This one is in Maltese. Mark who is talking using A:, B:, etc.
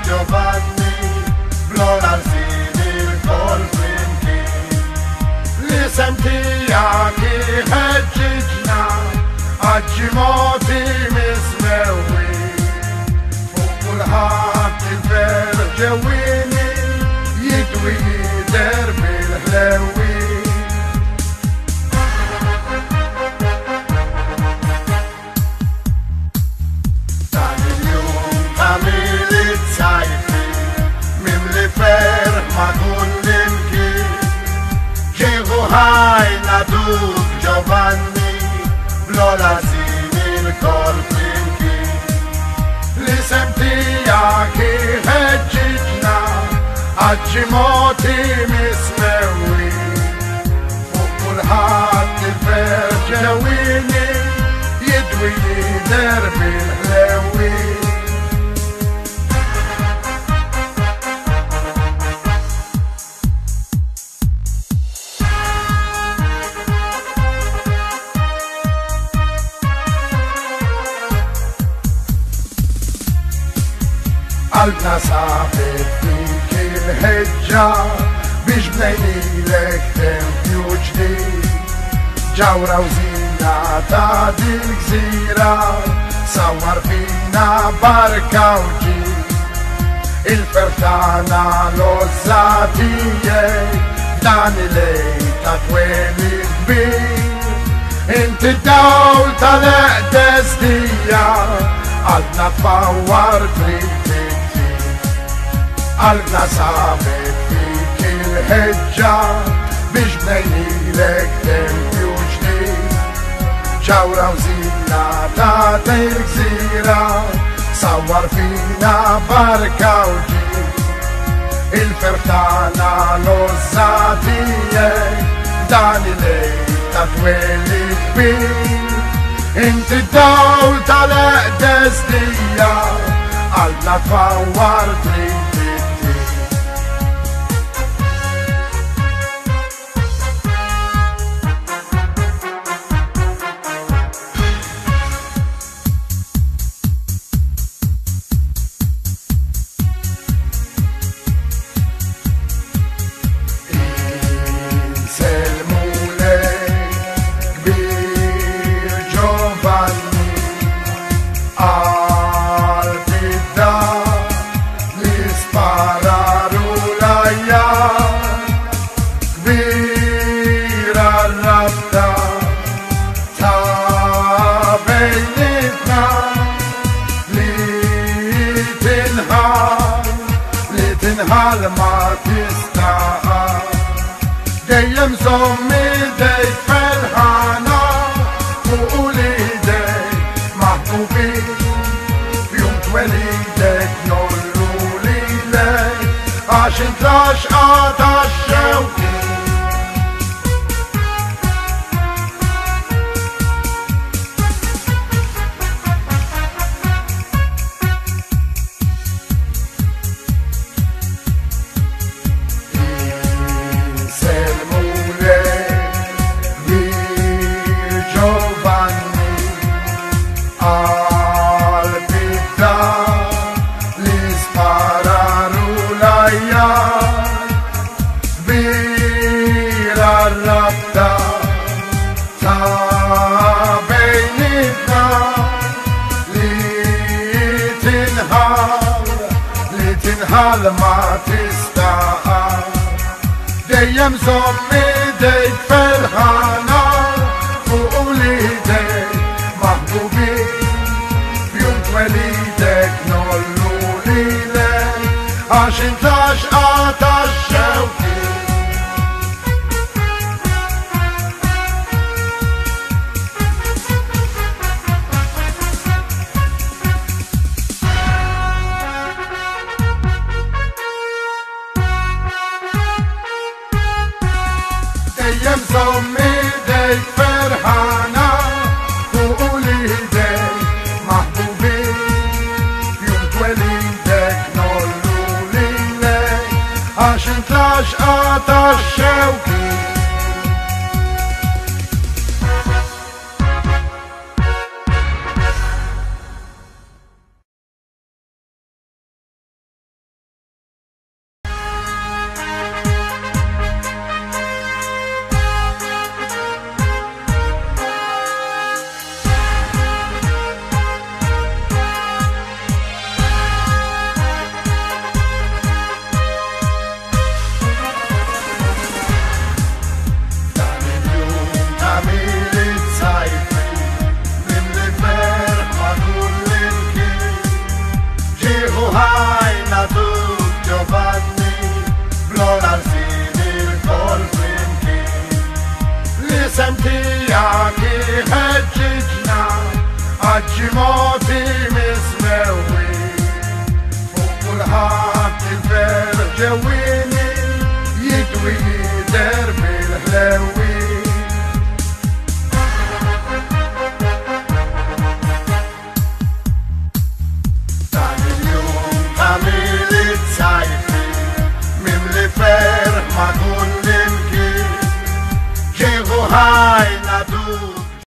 A: Giovanni, blora l-sin il-kol flimkien. L-isem tijak iħeġġiġna, għaġġimoti mismewi. Fuq kulħadd il-ver ġewwini, jidwi jider bil-ħlewi. Dan il-jum ta' sajfi, mimli ferħ ma' kull imkien. Ġieħu ħajna duk Giovanni, blola sin il-kol flimkien. L-isem tijak iħeġġiġna, għaġġimoti mismewi. Fuq kulħadd il-fer ġewwini, jidwi jider bil-ħlewi. Qalbna sabet dik il-ħeġġa biex bnejnilek tempju ġdid. Ġawra u żina ta' dil-gżira, sawar fina barka u ġid. Il-fertana l-ozza tiegħek dan il-lejl ta' tweli kbir. Inti d-dawl tal-eqdes dija, għadna tfawwar trid. Qalbna sabet dik il-ħeġġa biex bnejnilek tempju ġdid. Ġawra u żina ta' dil-gżira, sawar fina barka u ġid. Il-fertana l-ozza tiegħek dan il-lejl ta' tweli kbir. Inti d-dawl tal-eqdes dija, qalbna tfawwar trid. Il-Battista dejjem sommi dejk fel-ħana fuq ulidejk maħbubin. Fjum twelidek jollu lilek għax intrax għata x-xewki. Il-Battista dejjem sommi dejk fel-ħana fuq ulidejk maħbubin. Fjum twelidek nollu lilek għax intax għata x-xewki. Dejjem sommi dejk ferħana fuq ulidejk maħbubin. Fjum twelidek nollu lilek għax intax għata x-xewki. sinin